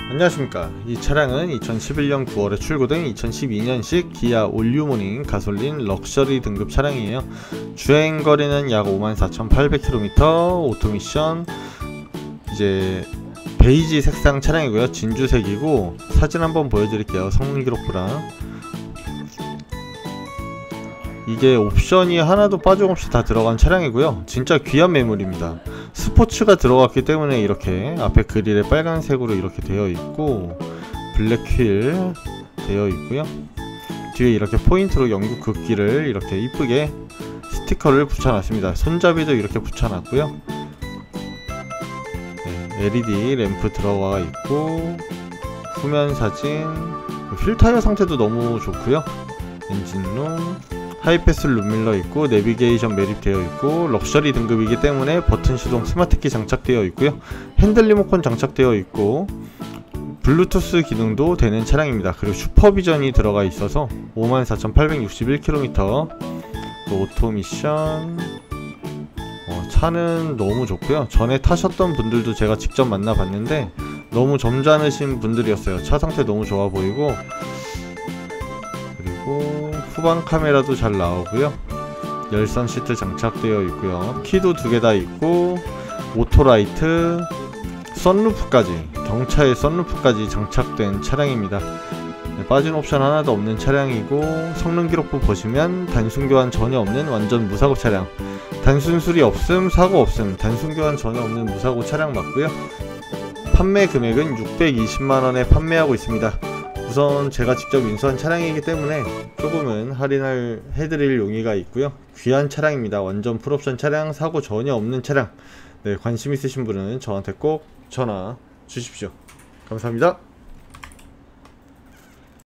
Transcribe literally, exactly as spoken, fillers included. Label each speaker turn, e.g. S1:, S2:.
S1: 안녕하십니까. 이 차량은 이천십일 년 구월에 출고된 이천십이 년식 기아 올유모닝 가솔린 럭셔리 등급 차량이에요. 주행거리는 약 오만 사천팔백 킬로미터, 오토미션, 이제 베이지 색상 차량이고요. 진주색이고, 사진 한번 보여드릴게요. 성능 기록부랑. 이게 옵션이 하나도 빠짐없이 다 들어간 차량이고요. 진짜 귀한 매물입니다. 스포츠가 들어갔기 때문에 이렇게 앞에 그릴에 빨간색으로 이렇게 되어 있고, 블랙 휠 되어 있고요. 뒤에 이렇게 포인트로 영국 국기를 이렇게 이쁘게 스티커를 붙여놨습니다. 손잡이도 이렇게 붙여놨고요. 네, 엘이디 램프 들어가 있고, 후면 사진, 휠 타이어 상태도 너무 좋고요. 엔진룸, 하이패스 룸밀러 있고, 내비게이션 매립되어 있고, 럭셔리 등급이기 때문에 버튼 시동 스마트키 장착되어 있고요. 핸들 리모컨 장착되어 있고, 블루투스 기능도 되는 차량입니다. 그리고 슈퍼비전이 들어가 있어서 오만 사천팔백육십일 킬로미터. 또 오토미션. 어, 차는 너무 좋고요. 전에 타셨던 분들도 제가 직접 만나봤는데 너무 점잖으신 분들이었어요. 차 상태 너무 좋아 보이고, 그리고 후방 카메라도 잘 나오고요. 열선 시트 장착되어 있고요. 키도 두 개 다 있고, 오토라이트, 썬루프까지, 경차의 썬루프까지 장착된 차량입니다. 네, 빠진 옵션 하나도 없는 차량이고, 성능 기록부 보시면 단순 교환 전혀 없는 완전 무사고 차량, 단순 수리 없음, 사고 없음, 단순 교환 전혀 없는 무사고 차량 맞고요. 판매 금액은 육백이십만 원에 판매하고 있습니다. 우선 제가 직접 인수한 차량이기 때문에 조금은 할인을 해드릴 용의가 있고요. 귀한 차량입니다. 완전 풀옵션 차량, 사고 전혀 없는 차량. 네, 관심 있으신 분은 저한테 꼭 전화 주십시오. 감사합니다.